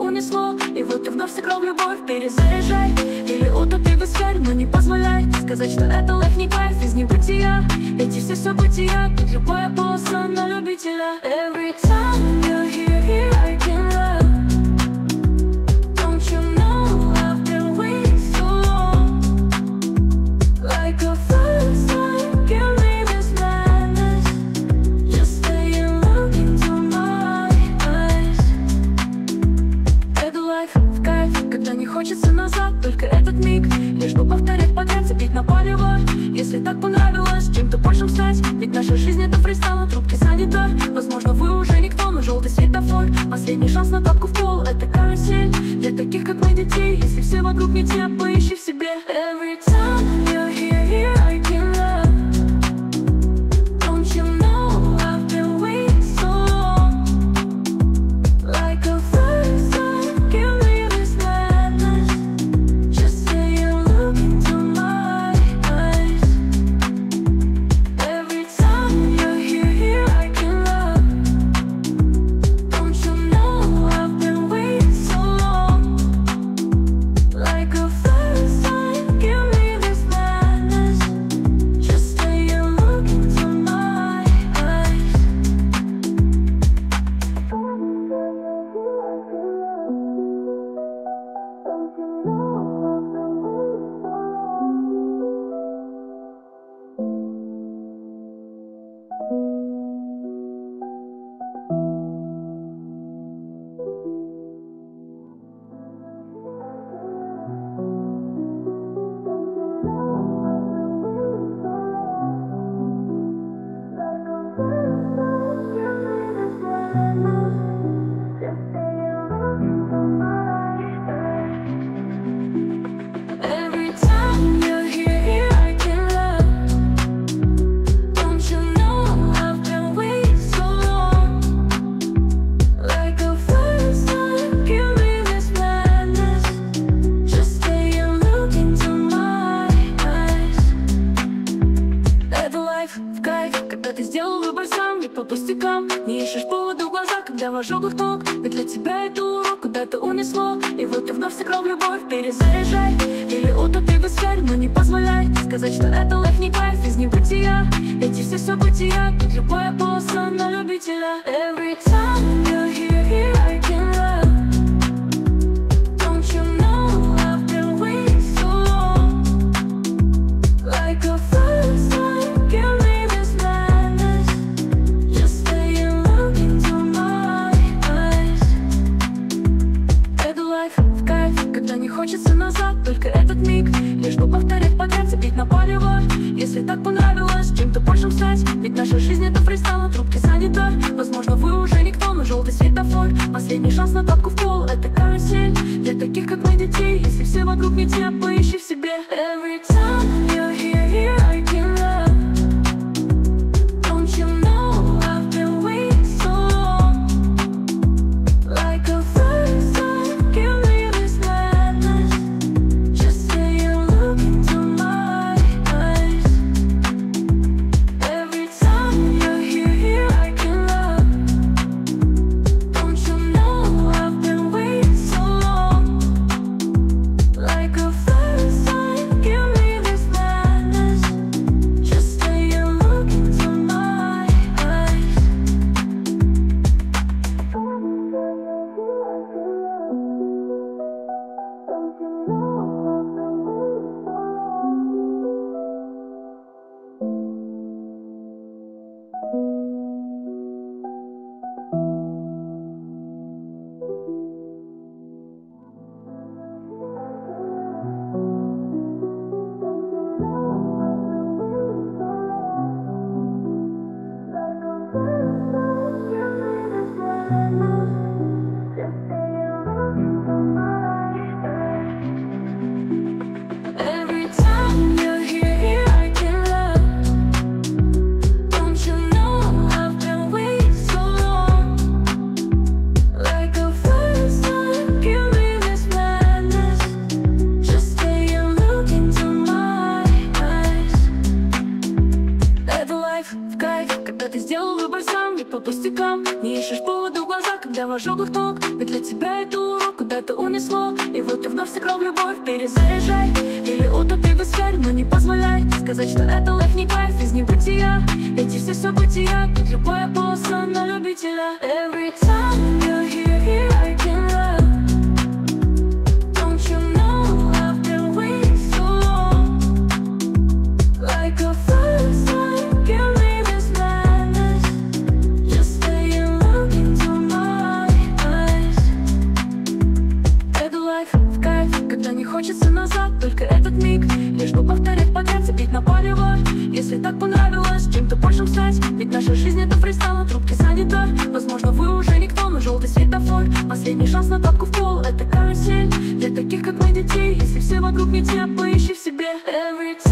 унесло, и вот ты вновь сыграл в любовь. Перезаряжай, или утопи в эсфере, но не позволяй сказать, что это лайф не кайф из небытия. Эти все события, тут любая полоса на любителя. Every time you're here, I can love. Don't you know I've been waiting so long? Like a firefly, give me this madness. Just stay and look into my eyes. Это лайф в кайф, когда не хочется назад, только этот миг, лишь бы повторять подряд, цепить на палево. Если так понравилось, чем-то большим стать, ведь наша жизнь это фристайл на трубке санитар. Возможно, вы уже никто, но желтый светофор, последний шанс на тапку в пол, это карусель для таких, как мы, детей. Если все вокруг не те, поищи в себе. Every time you're here, I can love. Don't you know I've been waiting so long? Like a firefly, give me this madness. Just stay and look into my eyes. Every time you're here, I can love. Don't you know I've been waiting so long? Like a firefly, give me this madness. Just stay and look into my eyes. Every time you're here, I can love. Don't you know I've been waiting so long? Like a firefly, give me this madness. Just stay and look into my eyes. Это лайф в кайф, когда ты сделал выбор сам, не по пустякам. Не ищешь повода в глаза, когда в ожогах ног. Ведь для тебя это урок, куда-то унесло, и вот ты вновь сыграл в любовь. Перезаряжай, или утопи в эсфере, но не позволяй сказать, что это лайф не кайф из небытия. Эти все события, тут любая полоса на любителя. Every time you're here, I can love. Don't you know I've been waiting so long? Like a firefly, give me this madness. Just stay and look into my eyes. Это лайф в кайф, когда не хочется назад, только этот миг, лишь бы повторять подряд, цепить на палево. Если так понравилось, чем-то большим стать, ведь наша жизнь это фристайл на трубке санитар. Возможно, вы уже никто, но желтый светофор, последний шанс на тапку в пол, это карусель для таких, как мы, детей. Если все вокруг не те, поищи в себе. Every time you're here, I can love. Don't you know I've been waiting so long? Like a firefly, give me this madness. Just stay and look into my eyes. Every time you're here, его куда-то унесло. И вот ты вновь сыграл в любовь, перезаряжай. Или утопи в сфере, но не позволяй сказать, что это лайф не кайф из небытия. Эти все события, тут любая полоса на любителя. Every time you're here, I can love. Don't you know I've been waiting so long? Like a first time, give me this madness. Just stay and look into my eyes. Это лайф в кайф, когда не хочется назад, только этот миг. Лишь бы повторять подряд, цепить на палево. Если так понравилось, чем-то большим стать. Ведь наша жизнь это фристайл, трубки занята. Возможно, вы уже никто, но желтый светофор. Последний шанс на тапку в пол, это карусель. Для таких, как мы, детей. Если все вокруг не те, поищи в себе. Every time